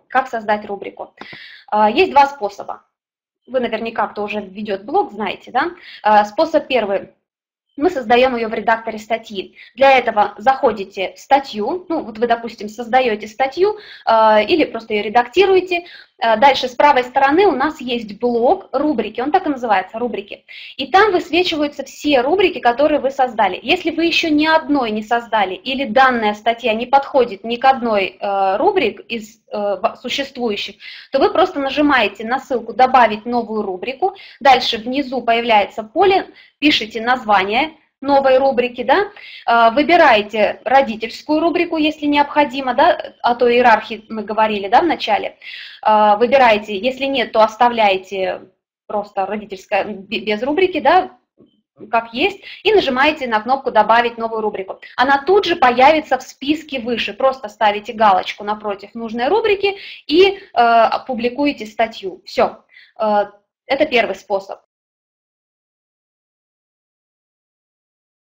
как создать рубрику. Есть два способа. Вы наверняка, кто уже ведет блог, знаете, да? Способ первый. Мы создаем ее в редакторе статьи. Для этого заходите в статью, ну вот вы, допустим, создаете статью или просто ее редактируете. Дальше с правой стороны у нас есть блок рубрики, он так и называется, рубрики. И там высвечиваются все рубрики, которые вы создали. Если вы еще ни одной не создали или данная статья не подходит ни к одной рубрик из существующих, то вы просто нажимаете на ссылку «Добавить новую рубрику». Дальше внизу появляется поле, пишите название новой рубрики, да, выбираете родительскую рубрику, если необходимо, да, о той иерархии мы говорили, да, в начале, выбираете, если нет, то оставляете просто родительская без рубрики, да, как есть, и нажимаете на кнопку «Добавить новую рубрику». Она тут же появится в списке выше, просто ставите галочку напротив нужной рубрики и публикуете статью. Все, это первый способ.